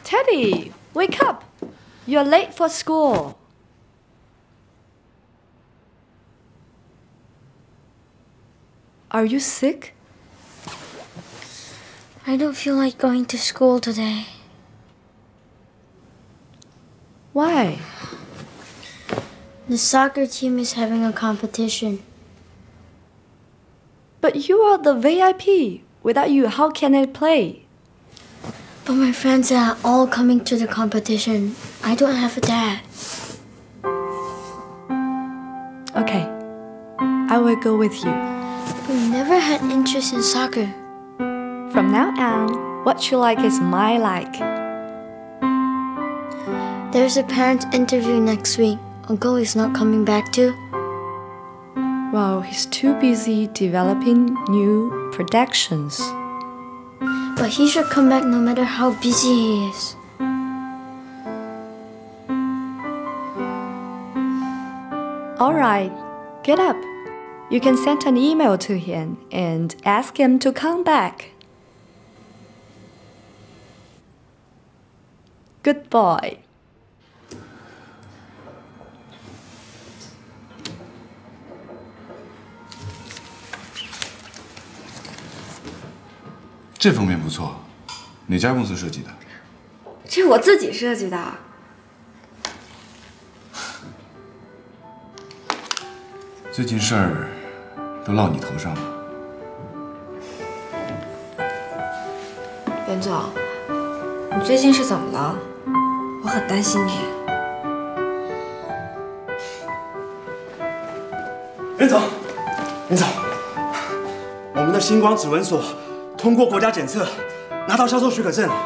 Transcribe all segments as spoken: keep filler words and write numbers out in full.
Teddy, wake up! You're late for school. Are you sick? I don't feel like going to school today. Why? The soccer team is having a competition. But you are the V I P. Without you, how can I play? But my friends are all coming to the competition. I don't have a dad. Okay, I will go with you. We never had interest in soccer. From now on, what you like is my like. There's a parent interview next week. Uncle is not coming back too. Well, he's too busy developing new productions. But he should come back no matter how busy he is. All right, get up. You can send an email to him and ask him to come back. Good boy. 这封面不错，哪家公司设计的？ 这我自己设计的。 最近事儿都落你头上了。 袁总，你最近是怎么了？我很担心你。 袁总，袁总，我们的星光指纹锁。 通过国家检测，拿到销售许可证了，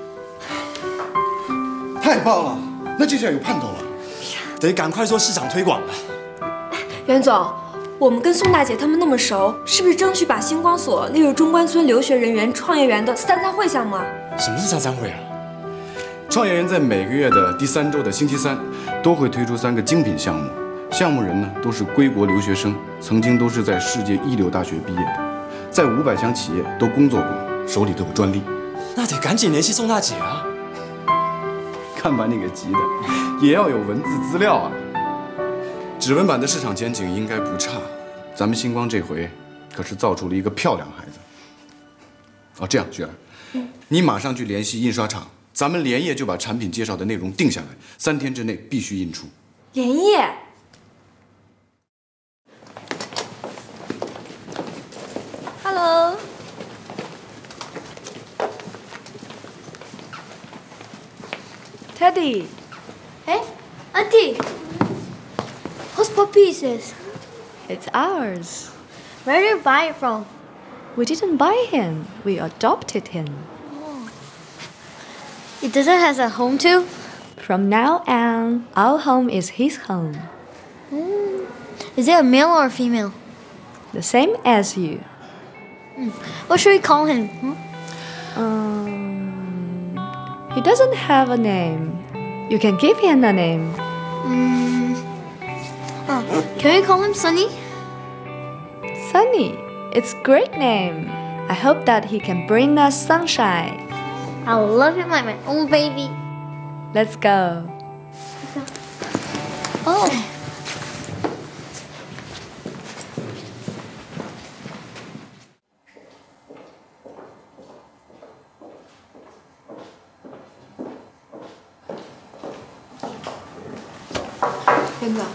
太棒了！那这下有盼头了， 得赶快做市场推广了。 袁总，我们跟宋大姐他们那么熟，是不是争取把星光所列入中关村留学人员、创业园的三三会项目啊？ 什么是三三会啊？ 创业园在每个月的第三周的星期三，都会推出三个精品项目，项目人呢都是归国留学生，曾经都是在世界一流大学毕业的。 在五百强企业都工作过，手里都有专利。 那得赶紧联系宋大姐啊！ 看把你给急的，也要有文字资料啊。指纹版的市场前景应该不差，咱们星光这回可是造出了一个漂亮孩子。哦，这样，雪儿，嗯、你马上去联系印刷厂，咱们连夜就把产品介绍的内容定下来，三天之内必须印出。 连夜。 Hello. Teddy. Hey, Auntie. Whose puppy is this? It's ours. Where did you buy it from? We didn't buy him. We adopted him. Oh. It doesn't have a home too? From now on, our home is his home. Mm. Is it a male or a female? The same as you. Mm. What should we call him? Hmm? Um, he doesn't have a name. You can give him a name. Mm. Oh, can we call him Sunny? Sunny. It's a great name. I hope that he can bring us sunshine. I'll love him like my own baby. Let's go. Oh. 真的。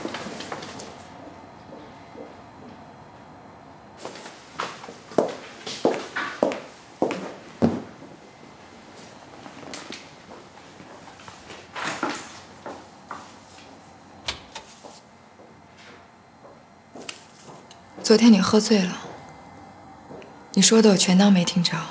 昨天你喝醉了，你说的我全当没听着。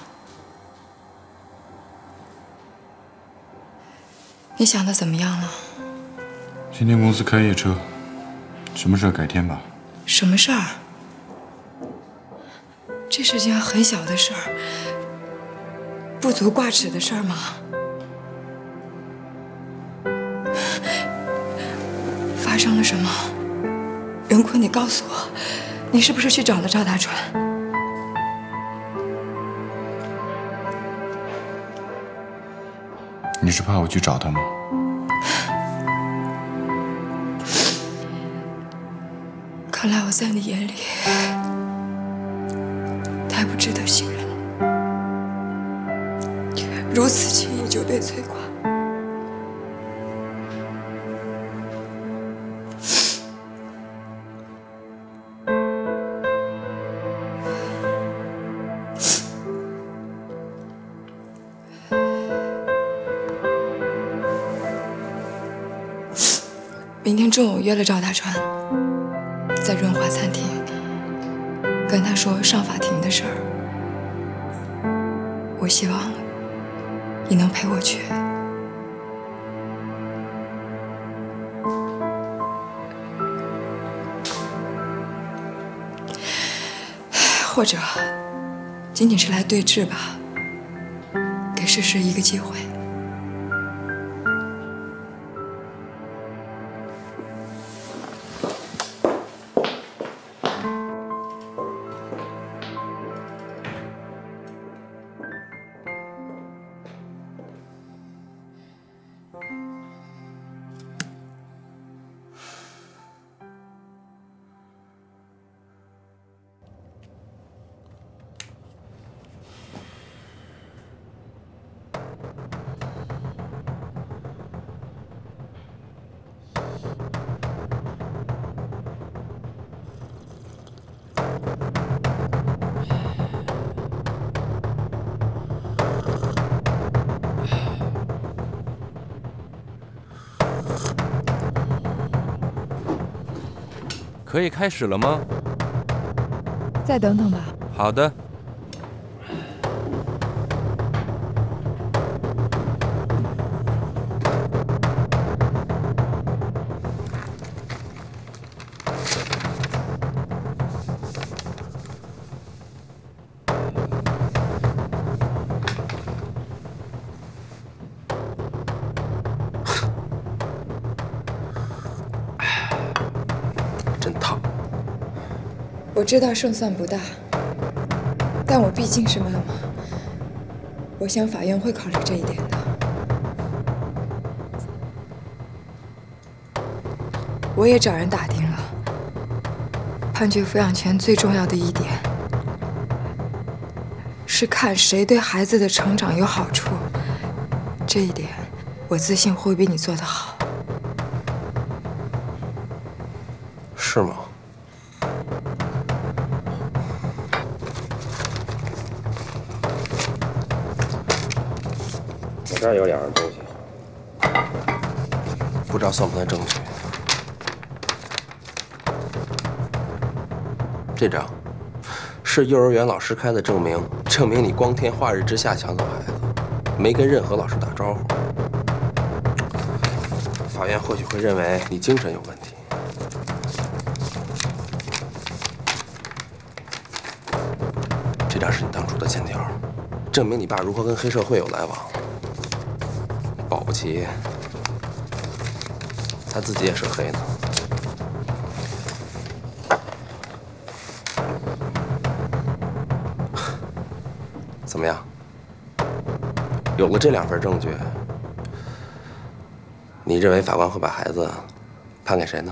你想的怎么样了？ 今天公司开夜车，什么事改天吧。 什么事儿？这是件很小的事儿，不足挂齿的事儿吗？发生了什么？袁坤，你告诉我，你是不是去找了赵大川？ 你是怕我去找他吗？ 看来我在你眼里太不值得信任了，如此轻易就被摧垮。明天中午约了赵大川，在润华餐厅，跟他说上法庭的事儿。我希望你能陪我去。或者仅仅是来对质吧，给诗诗一个机会。 可以开始了吗？ 再等等吧。 好的。 我知道胜算不大，但我毕竟是妈妈，我想法院会考虑这一点的。我也找人打听了，判决抚养权最重要的一点是看谁对孩子的成长有好处，这一点我自信会比你做得好。 是吗？这儿有两样东西，不知道算不算证据。这张是幼儿园老师开的证明，证明你光天化日之下抢走孩子，没跟任何老师打招呼。法院或许会认为你精神有问题。这张是你当初的欠条，证明你爸如何跟黑社会有来往。保不齐他自己也是黑呢。怎么样？有了这两份证据，你认为法官会把孩子判给谁呢？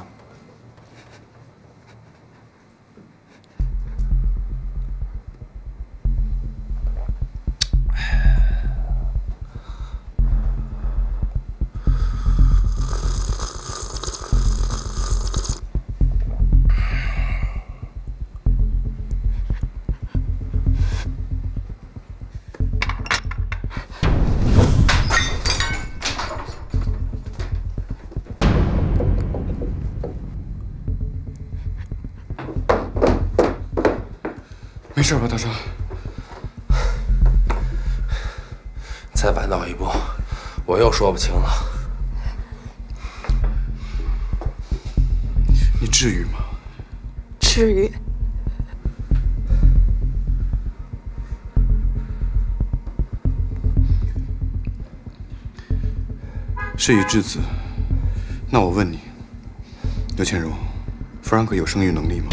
没事吧，大川？ 再晚到一步，我又说不清了。 你至于吗？ 至于。 事已至此，那我问你，刘倩茹，弗兰克有生育能力吗？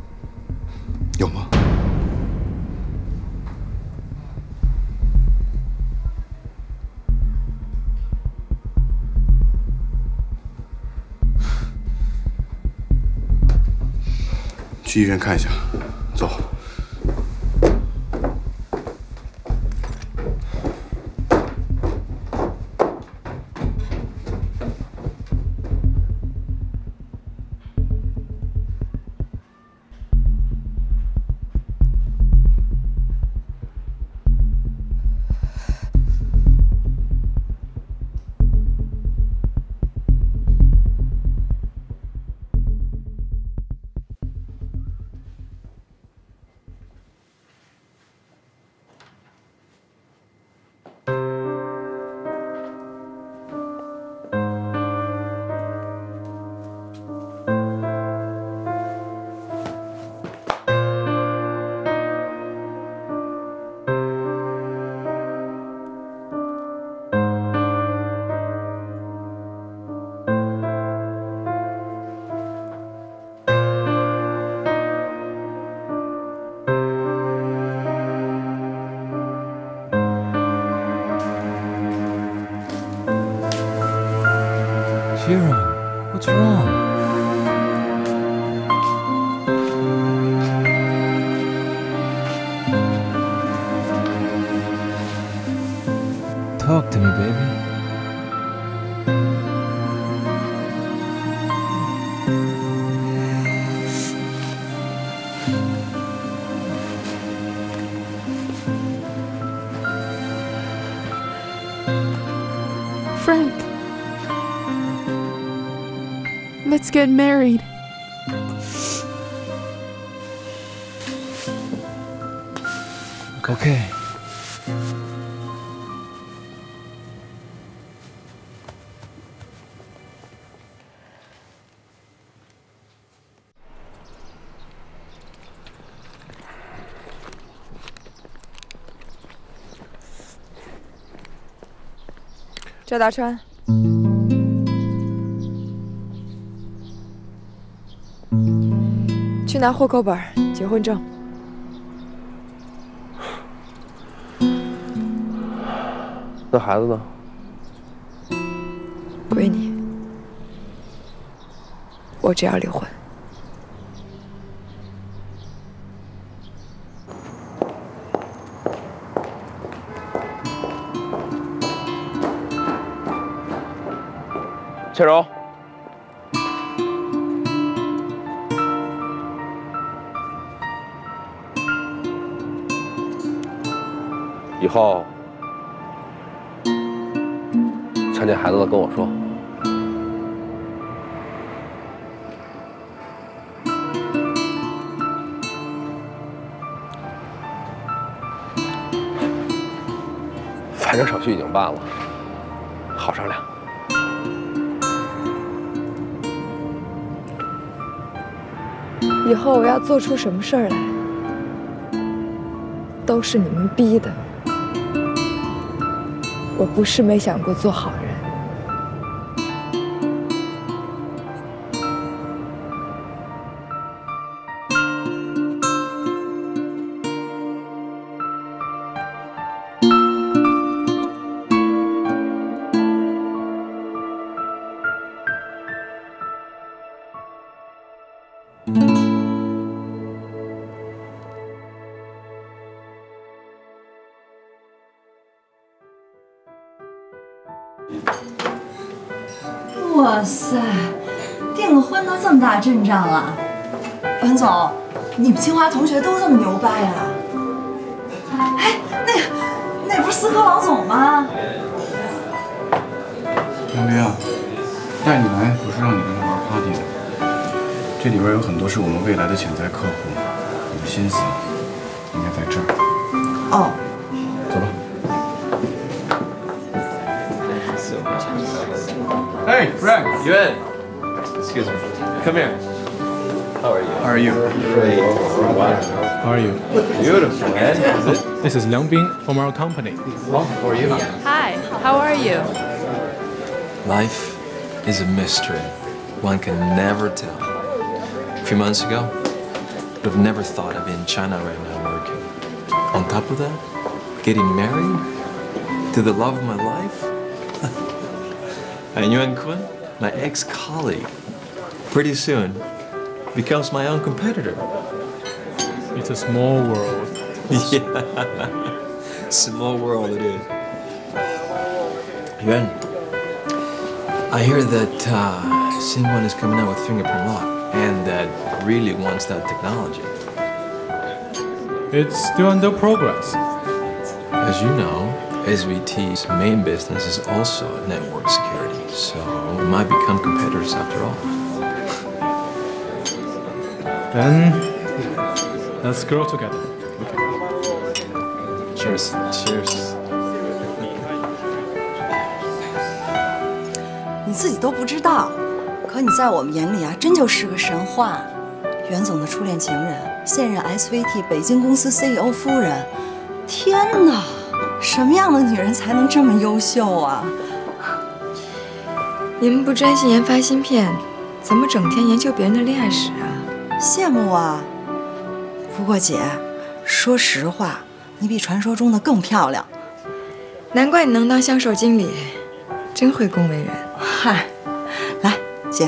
有吗？ 去医院看一下，走。 Kira, what's wrong? Talk to me, baby. Frank. Let's get married. Okay. 赵大川，去拿户口本、结婚证。 那孩子呢？ 归你，我只要离婚。 切柔，以后看见孩子了跟我说。反正手续已经办了，好商量。 以后我要做出什么事儿来，都是你们逼的。我不是没想过做好人。 哇塞，订个婚都这么大阵仗啊！文总，你们清华同学都这么牛掰呀？哎，那个，那不是思科王总吗？ 杨林啊，带你来不是让你跟他玩 party 的，这里边有很多是我们未来的潜在客户，你的心思应该在这儿。 哦， 走吧。 Hey, Frank. Yuan. Excuse me. Come here. How are you? How are you? Great. How are you? Beautiful, man. Is it? This is Liang Bing from our company. Well, how are you? Hi, how are you? Life is a mystery. One can never tell. A few months ago, I would have never thought I'd be in China right now working. On top of that, getting married to the love of my life. And Yuan Kun, my ex-colleague. Pretty soon, becomes my own competitor. It's a small world. Yeah, small world it is. Yuan, I hear that uh, Xinguan is coming out with fingerprint lock, and that really wants that technology. It's still under progress. As you know, S V T's main business is also network security, so we might become competitors after all. Then, let's grow together. Cheers. Cheers. 你自己都不知道，可你在我们眼里啊，真就是个神话。袁总的初恋情人，现任 S V T 北京公司 C E O 夫人。天哪，什么样的女人才能这么优秀啊？ 你们不专心研发芯片，怎么整天研究别人的恋爱史啊？ 羡慕啊！不过姐，说实话，你比传说中的更漂亮。 难怪你能当销售经理，真会恭维人。 嗨，来，姐。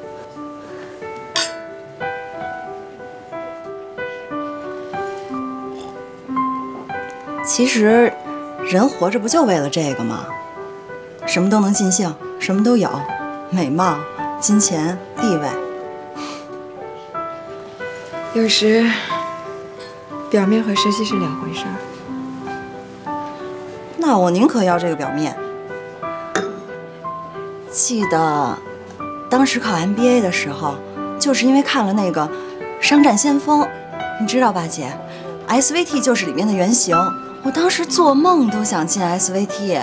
其实，人活着不就为了这个吗？什么都能尽兴，什么都有，美貌、金钱、地位。 有时，表面和实际是两回事儿。 那我宁可要这个表面。记得当时考 M B A 的时候，就是因为看了那个《商战先锋》，你知道吧，姐 ？S V T 就是里面的原型。我当时做梦都想进 S V T。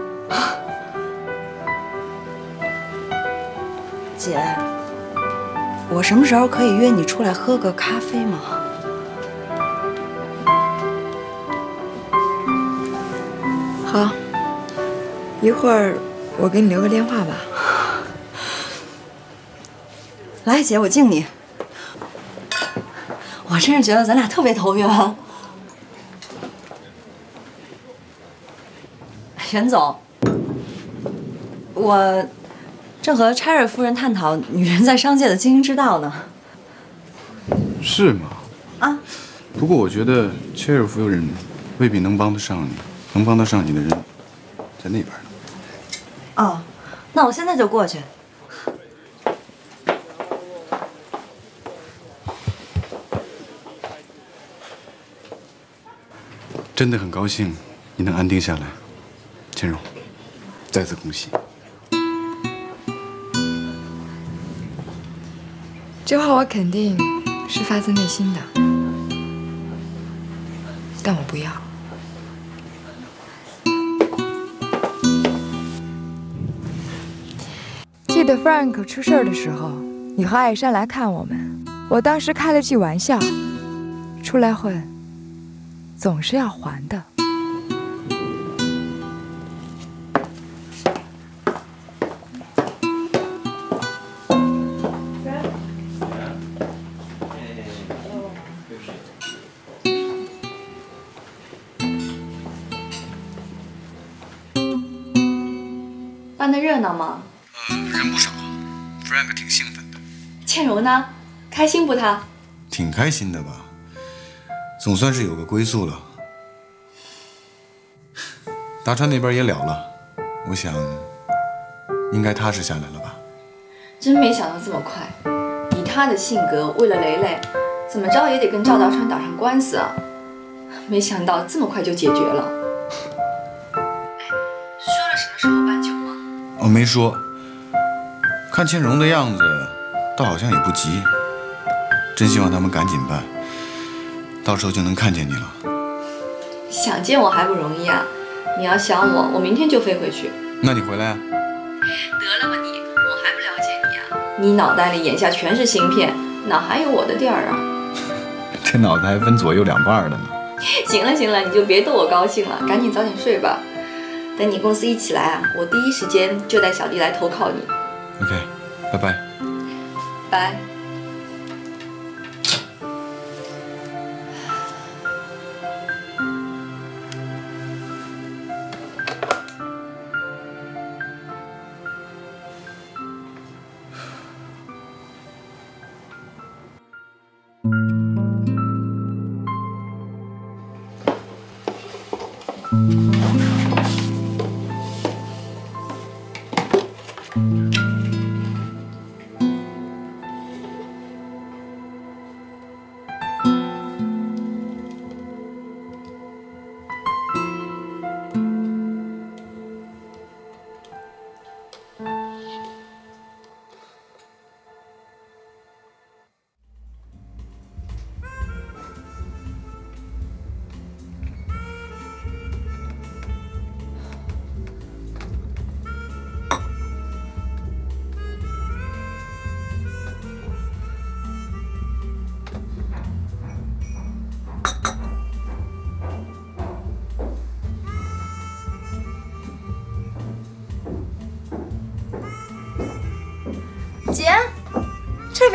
姐，我什么时候可以约你出来喝个咖啡吗？ 好，一会儿我给你留个电话吧。 来，姐，我敬你。我真是觉得咱俩特别投缘。袁总，我正和 Cherry 夫人探讨女人在商界的经营之道呢。 是吗？ 啊。 不过我觉得 Cherry 夫人未必能帮得上你，能帮得上你的人在那边呢。 哦，那我现在就过去。 真的很高兴你能安定下来，千荣，再次恭喜。 这话我肯定是发自内心的，但我不要。记得 Frank 出事的时候，你和艾珊来看我们，我当时开了句玩笑，出来混，总是要还的。 办得热闹吗？ 呃，人不少 ，Frank 挺兴奋的。 倩柔呢？开心不他？ 挺开心的吧，总算是有个归宿了。达川那边也了了，我想应该踏实下来了吧。 真没想到这么快，以他的性格，为了蕾蕾，怎么着也得跟赵达川打上官司啊！没想到这么快就解决了。说了什么时候办酒吗？ 我没说，看倩蓉的样子，倒好像也不急。真希望他们赶紧办，到时候就能看见你了。 想见我还不容易啊！你要想我，我明天就飞回去。 那你回来啊？ 得了吧你，我还不了解你啊！你脑袋里眼下全是芯片，哪还有我的地儿啊？ 这脑子还分左右两半的呢。 行了行了，你就别逗我高兴了，赶紧早点睡吧。等你公司一起来啊，我第一时间就带小弟来投靠你。 OK， 拜拜。 拜。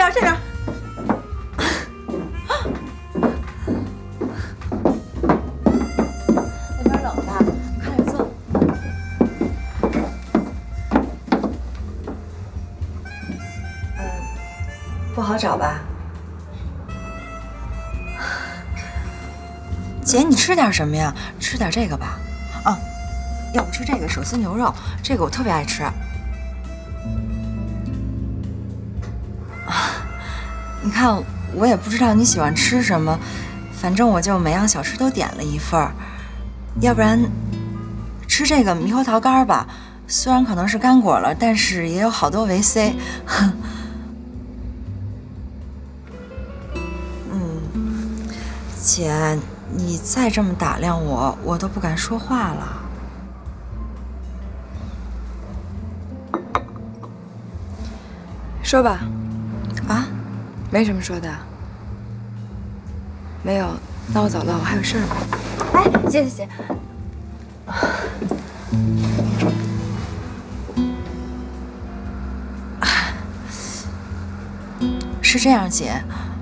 边这边。那边冷吧，快点坐。嗯，不好找吧？姐，你吃点什么呀？吃点这个吧。啊，要不吃这个手撕牛肉，这个我特别爱吃。啊，你看，我也不知道你喜欢吃什么，反正我就每样小吃都点了一份儿。要不然吃这个猕猴桃干吧，虽然可能是干果了，但是也有好多维 C。嗯，姐。你再这么打量我，我都不敢说话了。 说吧。 啊？ 没什么说的。没有，那我走了，我还有事儿呢。 哎，姐姐姐。 是这样，姐，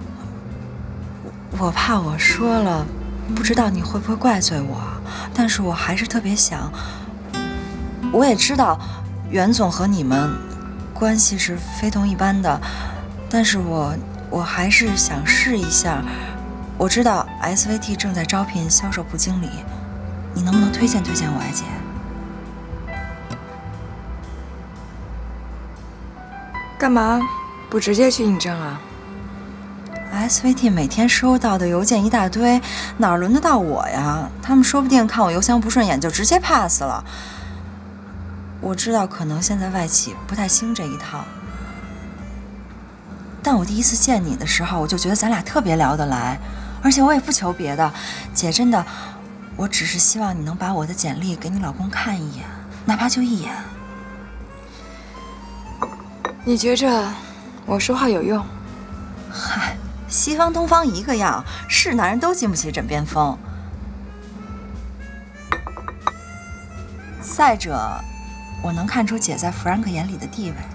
我怕我说了。不知道你会不会怪罪我，但是我还是特别想。我也知道袁总和你们关系是非同一般的，但是我我还是想试一下。我知道 S V T 正在招聘销售部经理，你能不能推荐推荐我呀，姐？ 干嘛不直接去应征啊 ？S V T 每天收到的邮件一大堆，哪轮得到我呀？他们说不定看我邮箱不顺眼就直接 pass 了。我知道可能现在外企不太兴这一套，但我第一次见你的时候，我就觉得咱俩特别聊得来，而且我也不求别的，姐，真的，我只是希望你能把我的简历给你老公看一眼，哪怕就一眼。 你觉着我说话有用？ 嗨。西方东方一个样，是男人都经不起枕边风。再者，我能看出姐在弗兰克眼里的地位。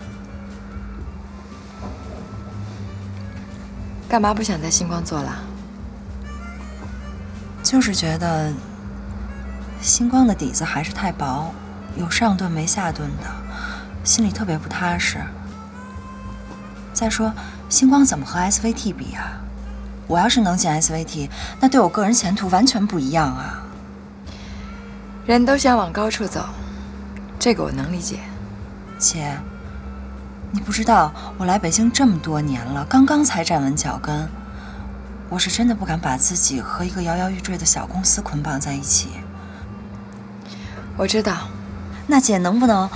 干嘛不想在星光做了？ 就是觉得星光的底子还是太薄，有上顿没下顿的，心里特别不踏实。再说，星光怎么和 S V T 比啊？我要是能进 S V T， 那对我个人前途完全不一样啊！ 人都想往高处走，这个我能理解。 姐，你不知道，我来北京这么多年了，刚刚才站稳脚跟，我是真的不敢把自己和一个摇摇欲坠的小公司捆绑在一起。 我知道。 那姐能不能？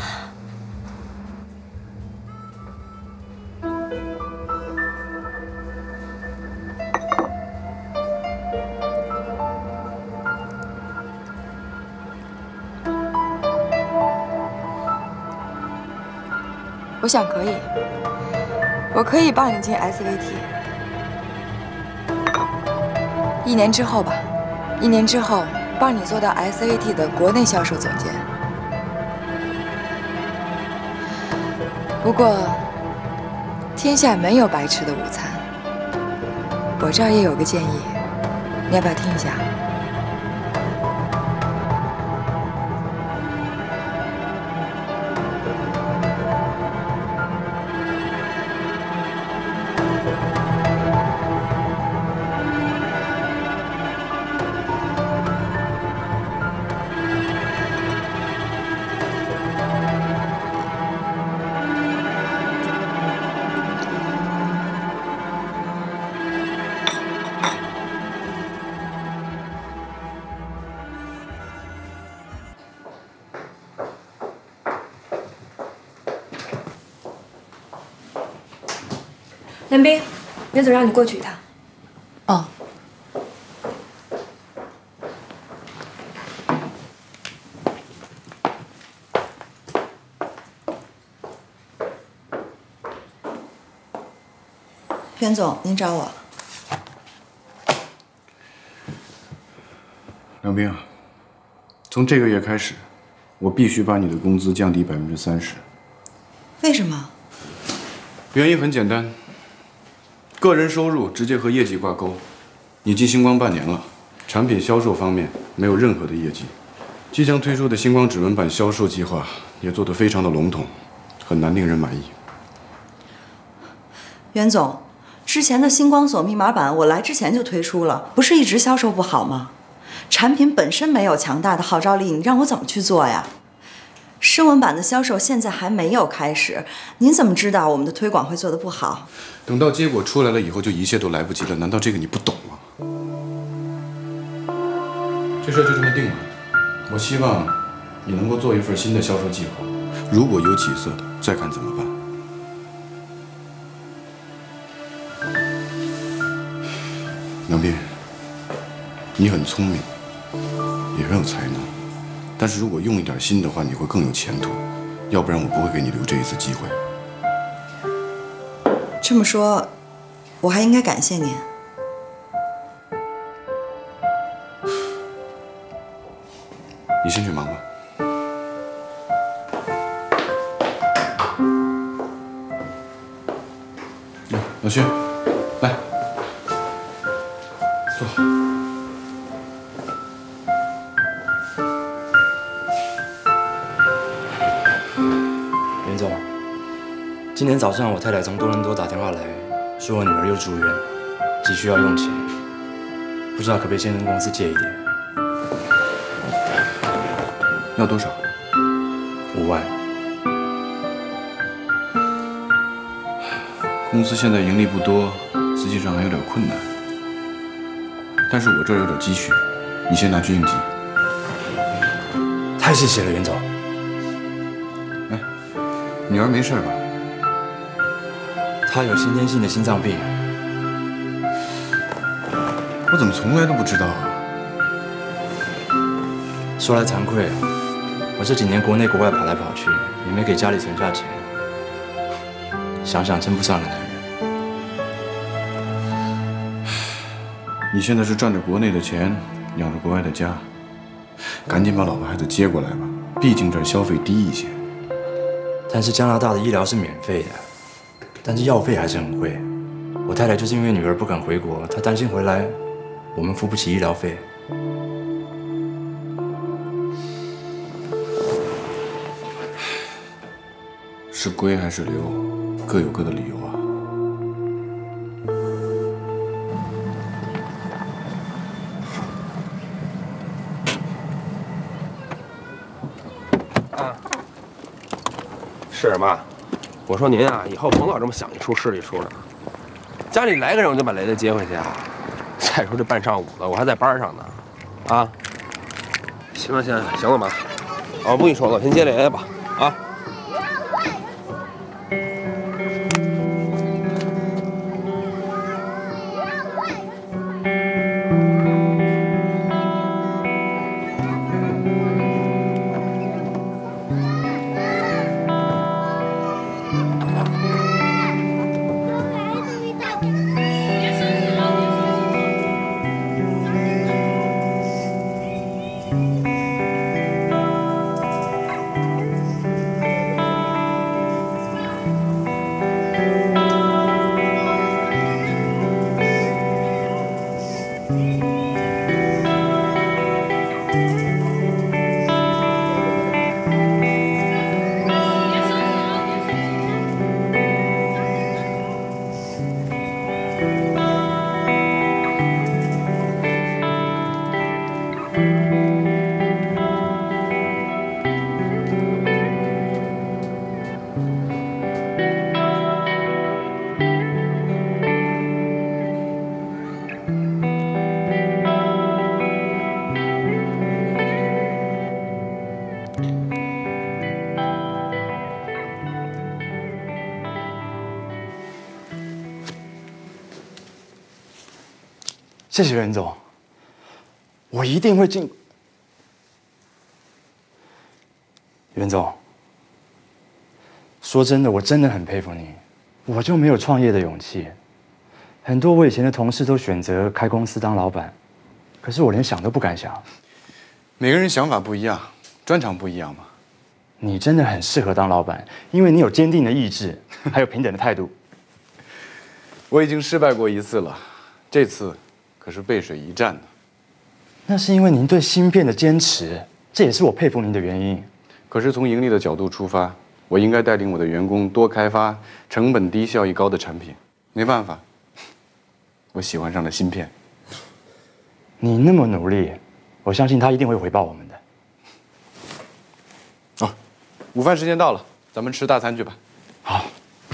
我想可以，我可以帮你进 S V T。一年之后吧，一年之后帮你做到 S V T 的国内销售总监。不过，天下没有白吃的午餐。我这儿也有个建议，你要不要听一下？ 梁斌，袁总让你过去一趟。 哦。 袁总，您找我。 梁斌啊，从这个月开始，我必须把你的工资降低百分之三十。 为什么？ 原因很简单， 个人收入直接和业绩挂钩。你进星光半年了，产品销售方面没有任何的业绩。即将推出的星光指纹版销售计划也做得非常的笼统，很难令人满意。 袁总，之前的星光锁密码版我来之前就推出了，不是一直销售不好吗？产品本身没有强大的号召力，你让我怎么去做呀？声纹版的销售现在还没有开始，您怎么知道我们的推广会做得不好？ 等到结果出来了以后，就一切都来不及了。难道这个你不懂吗？这事就这么定了。我希望你能够做一份新的销售计划，如果有起色，再看怎么办。梁斌，你很聪明，也很有才能，但是如果用一点心的话，你会更有前途。要不然我不会给你留这一次机会。 这么说，我还应该感谢您。 你先去忙吧。来，老薛，来，坐。 袁总，今天早上我太太从多伦多打电话来，说我女儿又住院，急需要用钱，不知道可不可以先跟公司借一点。 要多少？ 五万。 公司现在盈利不多，资金上还有点困难。但是我这儿有点积蓄，你先拿去应急。 太谢谢了，袁总。 哎，女儿没事吧？ 她有先天性的心脏病。 我怎么从来都不知道啊？ 说来惭愧，我这几年国内国外跑来跑去，也没给家里存下钱。想想真不算个男人。 你现在是赚着国内的钱，养着国外的家，赶紧把老婆孩子接过来吧，毕竟这儿消费低一些。 但是加拿大的医疗是免费的，但是药费还是很贵。我太太就是因为女儿不肯回国，她担心回来我们付不起医疗费。 是归还是留，各有各的理由啊。 啊，是妈，我说您啊，以后甭老这么想一出是一出的。家里来个人我就把雷雷接回去啊。再说这半上午了，我还在班上呢。啊，行了行了行了妈，我不跟你说了，我先接雷雷吧。啊。 谢谢袁总，我一定会尽。袁总，说真的，我真的很佩服你，我就没有创业的勇气。很多我以前的同事都选择开公司当老板，可是我连想都不敢想。 每个人想法不一样，专长不一样嘛。 你真的很适合当老板，因为你有坚定的意志，还有平等的态度。 我已经失败过一次了，这次可是背水一战呢。 那是因为您对芯片的坚持，这也是我佩服您的原因。 可是从盈利的角度出发，我应该带领我的员工多开发成本低、效益高的产品。没办法，我喜欢上了芯片。 你那么努力，我相信他一定会回报我们的。 哦，午饭时间到了，咱们吃大餐去吧。 好。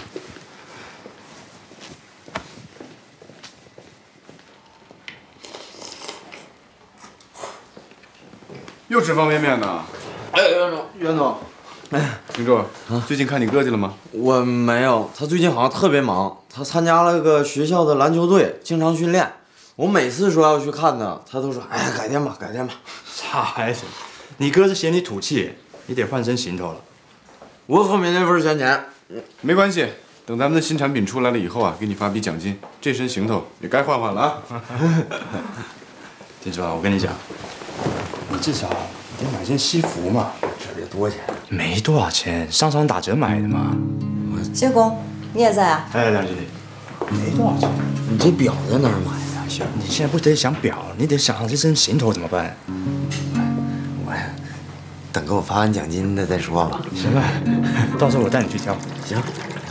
又吃方便面呢？ 哎，袁总，袁总， 哎，听说最近看你哥去了吗？ 我没有，他最近好像特别忙，他参加了个学校的篮球队，经常训练。我每次说要去看他，他都说：“哎呀，改天吧，改天吧。” 傻孩子，你哥是嫌你土气，你得换身行头了。 我可没那份闲钱。 没关系，等咱们的新产品出来了以后啊，给你发笔奖金，这身行头也该换换了啊。 听说啊，我跟你讲，你至少得买件西服嘛。 这得多钱？ 没多少钱，商场打折买的嘛。 薛工，你也在啊？ 哎，梁经理，没多少钱。 你这表在哪儿买的？ 行，你现在不得想表，你得想这身行头怎么办？ 我呀，等给我发完奖金的再说吧。 行吧，到时候我带你去挑。 行。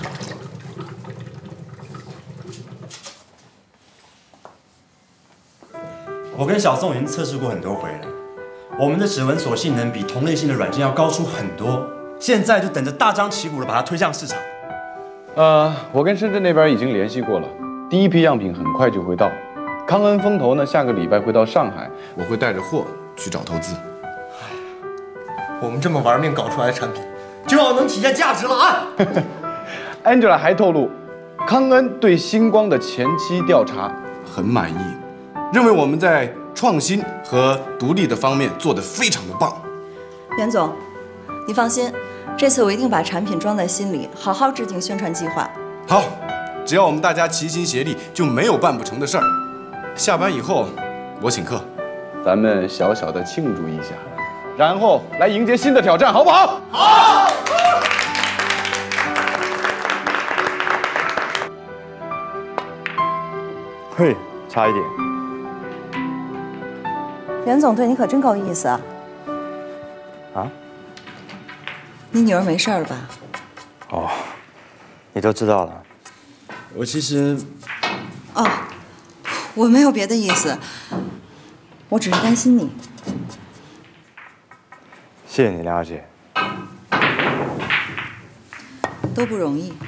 我跟小宋已经测试过很多回了，我们的指纹锁性能比同类型的软件要高出很多，现在就等着大张旗鼓的把它推向市场。 呃，我跟深圳那边已经联系过了，第一批样品很快就会到。康恩风投呢，下个礼拜会到上海，我会带着货去找投资。 我们这么玩命搞出来的产品，就要能体现价值了啊 ！Angela 还透露，康恩对星光的前期调查很满意，认为我们在创新和独立的方面做得非常的棒。 袁总，你放心，这次我一定把产品装在心里，好好制定宣传计划。 好，只要我们大家齐心协力，就没有办不成的事儿。下班以后，我请客，咱们小小的庆祝一下，然后来迎接新的挑战，好不好？ 好。 嘿，差一点。 袁总对你可真够意思啊！ 啊？ 你女儿没事了吧？ 哦，你都知道了。我其实…… 哦。我没有别的意思，我只是担心你。 谢谢你，梁小姐。 都不容易。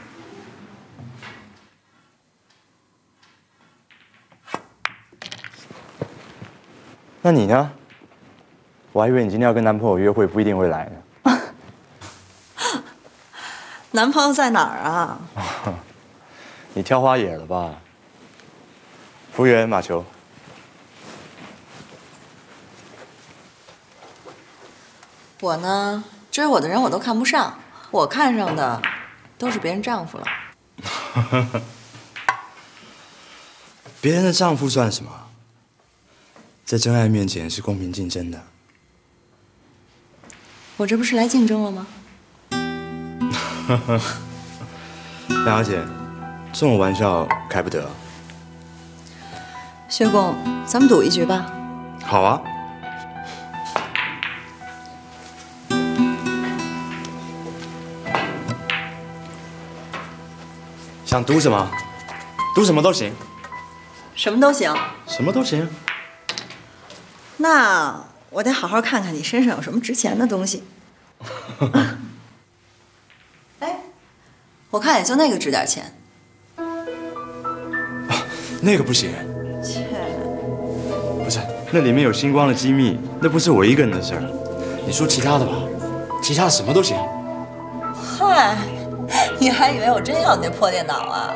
那你呢？我还以为你今天要跟男朋友约会，不一定会来呢。 男朋友在哪儿啊？ 你挑花眼了吧？服务员马球。 我呢，追我的人我都看不上，我看上的都是别人丈夫了。 别人的丈夫算什么？在真爱面前是公平竞争的。 我这不是来竞争了吗？ 梁小姐，这种玩笑开不得。 薛工，咱们赌一局吧。 好啊。想赌什么？赌什么都行。 什么都行。 什么都行。 那我得好好看看你身上有什么值钱的东西。哎，我看也就那个值点钱。 啊，那个不行。 切， 不是，那里面有星光的机密，那不是我一个人的事儿。你说其他的吧，其他的什么都行。 嗨，你还以为我真要你那破电脑啊？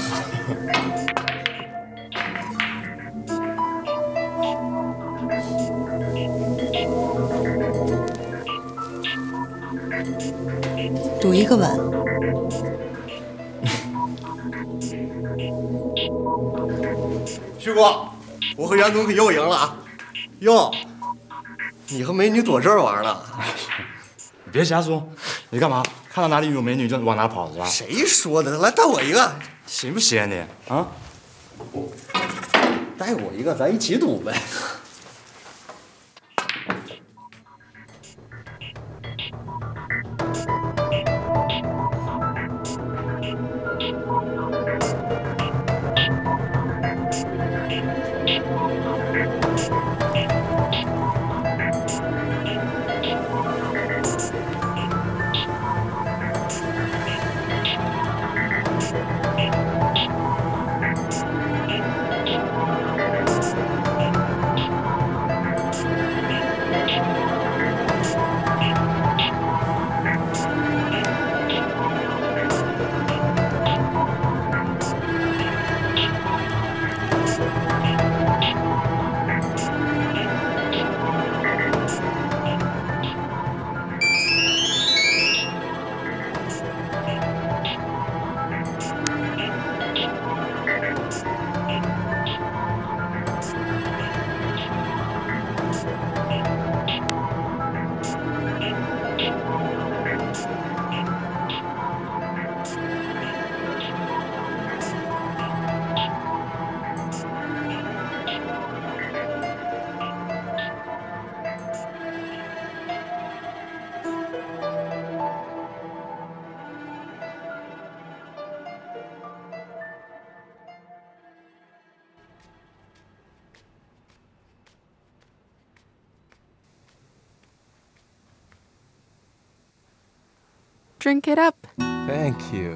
赌一个吻。 旭哥，我和袁总可又赢了啊！哟，你和美女躲这儿玩呢？ 你别瞎说，你干嘛？看到哪里有美女就往哪跑是吧？ 谁说的？来，带我一个。 行不行啊你啊？带我一个，咱一起赌呗。 Drink it up. Thank you.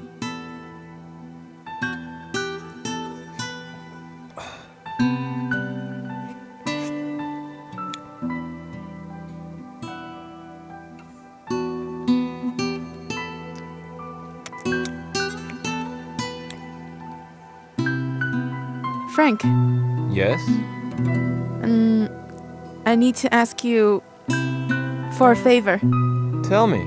Frank. Yes? Um, I need to ask you for a favor. Tell me.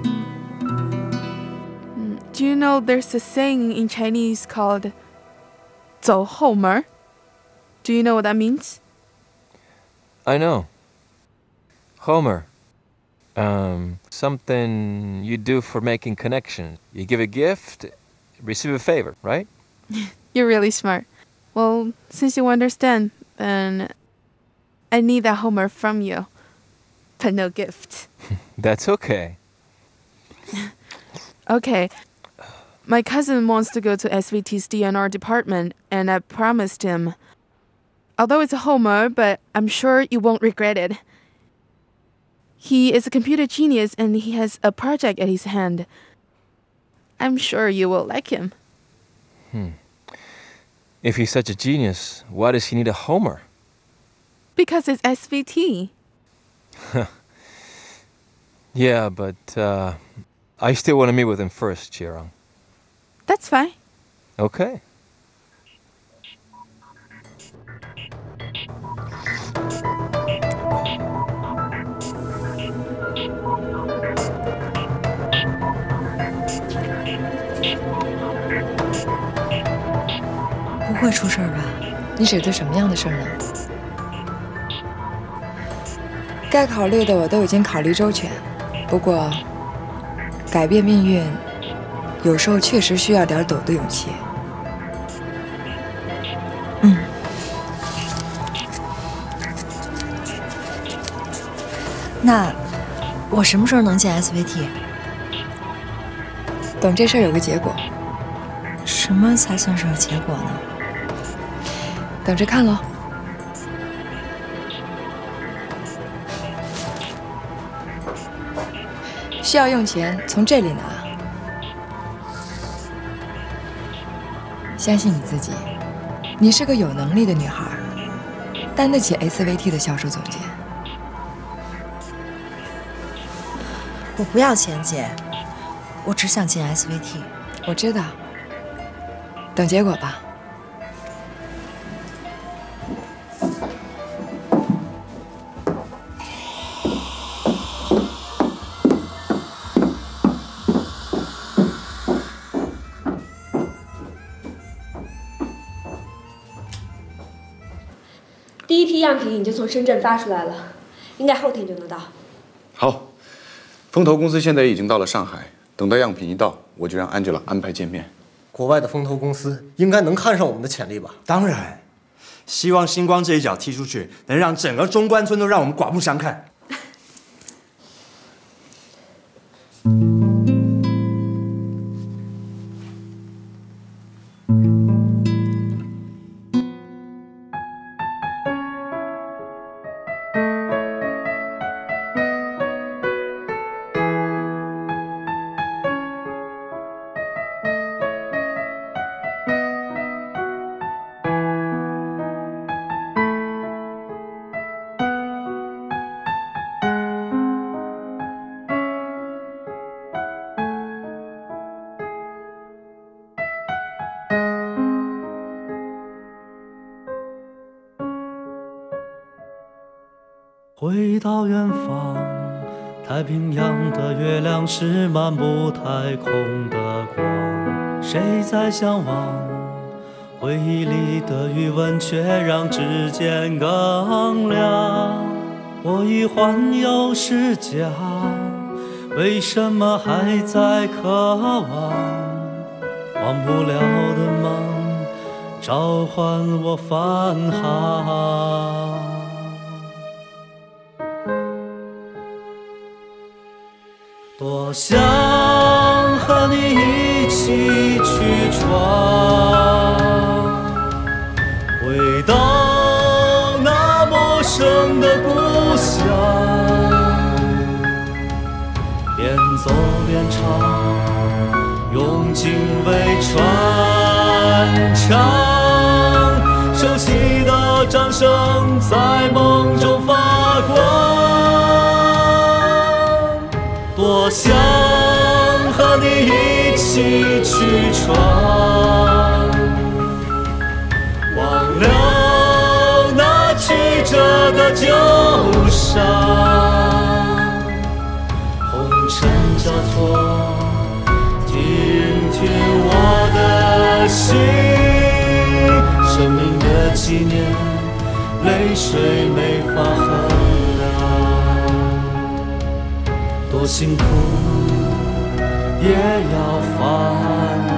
Do you know there's a saying in Chinese called 走后门? Do you know what that means? I know. Homer. Um, something you do for making connections. You give a gift, receive a favor, right? You're really smart. Well, since you understand, then I need that Homer from you, but no gift. That's okay. Okay. My cousin wants to go to S V T's D and R department, and I promised him. Although it's a Homer, but I'm sure you won't regret it. He is a computer genius, and he has a project at his hand. I'm sure you will like him. Hmm. If he's such a genius, why does he need a Homer? Because it's S V T. Yeah, but uh, I still want to meet with him first, Chirong. That's fine. Okay. 不会出事儿吧？ 你指的什么样的事儿呢？该考虑的我都已经考虑周全，不过改变命运，有时候确实需要点抖的勇气。 嗯。那我什么时候能见 S V T？ 等这事儿有个结果。 什么才算是有结果呢？ 等着看喽。需要用钱，从这里拿。相信你自己，你是个有能力的女孩，担得起 S V T 的销售总监。 我不要钱，姐，我只想进 S V T。 我知道，等结果吧。 第一批样品已经从深圳发出来了，应该后天就能到。 好，风投公司现在已经到了上海，等到样品一到，我就让 Angela 安排见面。 国外的风投公司应该能看上我们的潜力吧？ 当然，希望星光这一脚踢出去，能让整个中关村都让我们刮目相看。 回到远方，太平洋的月亮是漫步太空的光，谁在向往？回忆里的余温却让指尖更亮。我已环游世界，为什么还在渴望？忘不了的梦，召唤我返航。多想和你一起去闯，回到那陌生的故乡，边走边唱，用经纬传唱，熟悉的掌声在梦中发光。多想和你一起去闯，忘了那曲折的旧伤，红尘交错，听听我的心，生命的纪念，泪水没法衡量，多辛苦也要翻。